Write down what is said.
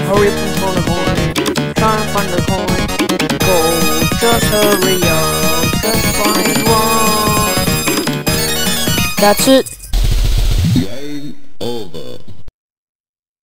hurry up and turn the corner. Try and find the coin. Gold, just hurry up. Just find one. That's it.